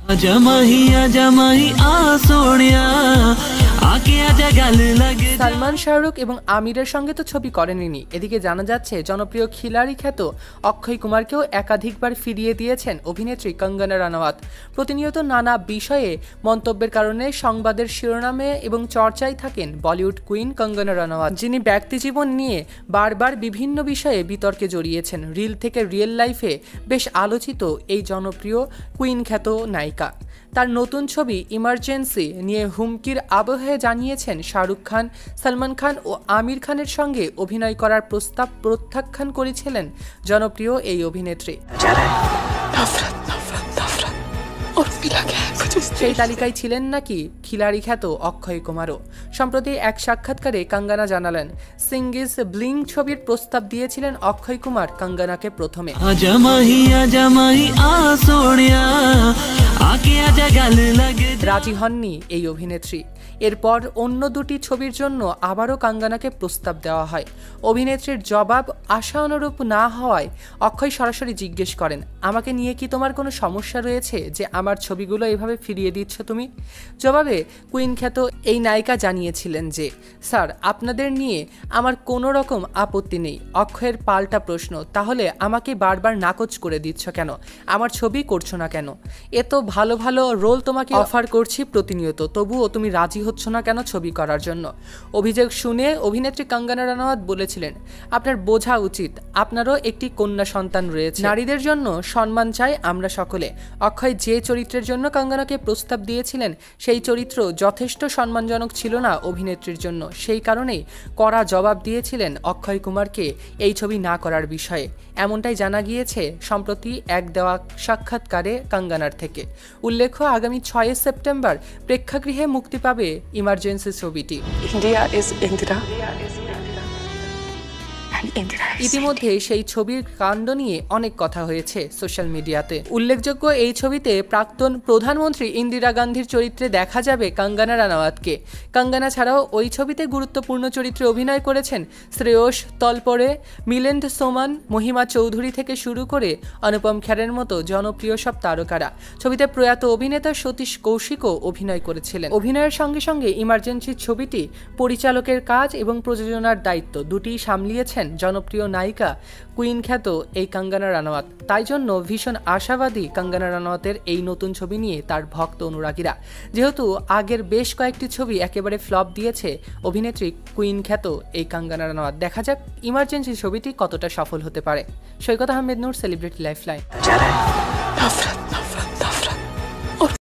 সালমান, শাহরুখ এবং আমিরের সঙ্গে তো ছবি করেননি। এদিকে জানা যাচ্ছে জনপ্রিয় খিলাড়ি খ্যাত অক্ষয় কুমারকেও একাধিকবার ফিরিয়ে দিয়েছেন অভিনেত্রী কঙ্গনা রানাওয়াত। প্রতিনিয়ত নানা বিষয়ে মন্তব্যের কারণে সংবাদের শিরোনামে এবং চর্চায় থাকেন বলিউড কুইন কঙ্গনা রানাওয়াত, যিনি ব্যক্তিজীবন নিয়ে বারবার বিভিন্ন বিষয়ে বিতর্কে জড়িয়েছেন। রিল থেকে রিয়েল লাইফে বেশ আলোচিত এই জনপ্রিয় কুইন খ্যাত নায়িকা তার নতুন ছবি ইমার্জেন্সি নিয়ে হুমকির আবহে জানিয়েছেন শাহরুখ খান, সলমান খান ও আমির খানের সঙ্গে অভিনয় করার প্রস্তাব প্রত্যাখ্যান করেছিলেন জনপ্রিয় এই অভিনেত্রী। সেই তালিকায় ছিলেন নাকি খিলাড়ি খ্যাত অক্ষয় কুমারও। সম্প্রতি এক সাক্ষাৎকারে কঙ্গনা জানালেন, সিঙ্গিস ব্লিং ছবির প্রস্তাব দিয়েছিলেন অক্ষয় কুমার কঙ্গনাকে প্রথমে। রাজি হননি এই অভিনেত্রী। এরপর অন্য দুটি ছবির জন্য আবারও কঙ্গনাকে প্রস্তাব দেওয়া হয়। অভিনেত্রীর জবাব আশানুরূপ না হওয়ায় অক্ষয় সরাসরি জিজ্ঞেস করেন, আমাকে নিয়ে কি তোমার কোনো সমস্যা রয়েছে যে আমার ছবিগুলো এভাবে ফিরিয়ে দিচ্ছ তুমি? জবাবে কুইন খ্যাত এই নায়িকা জানিয়েছিলেন যে, স্যার, আপনাদের নিয়ে আমার কোনো রকম আপত্তি নেই। অক্ষয়ের পাল্টা প্রশ্ন, তাহলে আমাকে বারবার নাকচ করে দিচ্ছ কেন? আমার ছবি করছো না কেন? এত ভালো ভালো রোল তোমাকে অফার করছি প্রতিনিয়ত, তবুও তুমি রাজি হচ্ছ না কেন ছবি করার জন্য? অভিযোগ শুনে অভিনেত্রী কঙ্গনা রানাওয়াত বলেছিলেন, আপনার বোঝা উচিত আপনারও একটি কন্যা সন্তান রয়েছে। নারীদের জন্য সম্মান চাই আমরা সকলে। অক্ষয় যে চরিত্রের জন্য কঙ্গনাকে প্রস্তাব দিয়েছিলেন সেই চরিত্র যথেষ্ট সম্মানজনক ছিল না অভিনেত্রীর জন্য। সেই কারণেই কড়া জবাব দিয়েছিলেন অক্ষয় কুমারকে এই ছবি না করার বিষয়ে। এমনটাই জানা গিয়েছে সম্প্রতি এক দেওয়া সাক্ষাৎকারে কঙ্গনার থেকে। উল্লেখ্য, আগামী 6 সেপ্টেম্বর প্রেক্ষাগৃহে মুক্তি পাবে ইমার্জেন্সি ছবিটি। ইতিমধ্যে সেই ছবির কাণ্ড নিয়ে অনেক কথা হয়েছে সোশ্যাল মিডিয়াতে। উল্লেখযোগ্য, এই ছবিতে প্রাক্তন প্রধানমন্ত্রী ইন্দিরা গান্ধীর চরিত্রে দেখা যাবে কঙ্গনা রানাওয়াতকে। কঙ্গনা ছাড়াও ওই ছবিতে গুরুত্বপূর্ণ চরিত্রে অভিনয় করেছেন শ্রেয়স তলপরে, মিলিন্দ সোমান, মহিমা চৌধুরী থেকে শুরু করে অনুপম খেরের মতো জনপ্রিয় সব তারকারা। ছবিতে প্রয়াত অভিনেতা সতীশ কৌশিকও অভিনয় করেছিলেন। অভিনয়ের সঙ্গে সঙ্গে ইমার্জেন্সি ছবিটি পরিচালকের কাজ এবং প্রযোজনার দায়িত্ব দুটিই সামলিয়েছেন জনপ্রিয় নায়িকা কুইন খ্যাত এই কঙ্গনা রানাওয়াত। তাই জন্য ভীষণ আশাবাদী কঙ্গনা রানাওয়াতের এই নতুন ছবি নিয়ে তার ভক্ত অনুরাগীরা। যেহেতু আগের বেশ কয়েকটি ছবি একেবারে ফ্লপ দিয়েছে অভিনেত্রী কুইন খ্যাত এই কঙ্গনা রানাওয়াত, দেখা যাক ইমার্জেন্সি ছবিটি কতটা সফল হতে পারে। Saikat Ahmed Noor, celebrity lifeline.